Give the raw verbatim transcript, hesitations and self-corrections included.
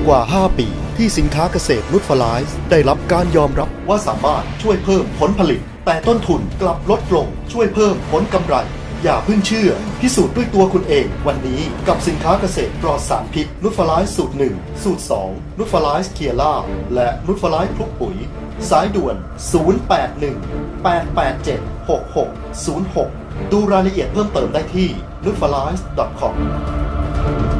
ว่า ห้า ปีที่สินค้าเกษตรนุชฟลายส์ได้รับการยอมรับว่าสามารถช่วยเพิ่มผลผลิตแต่ต้นทุนกลับลดลงช่วยเพิ่มผลกำไรอย่าเพิ่งเชื่อพิสูจน์ด้วยตัวคุณเองวันนี้กับสินค้าเกษตรปลอดสารพิษนุชฟลายส์สูตรหนึ่งสูตรสองนุชฟลายส์เคียร่าและนุชฟลายส์คลุกปุ๋ยสายด่วนศูนย์ แปด หนึ่ง แปด แปด เจ็ด หก หก ศูนย์ หกดูรายละเอียดเพิ่มเติมได้ที่ นุชฟลายส์ ดอท คอม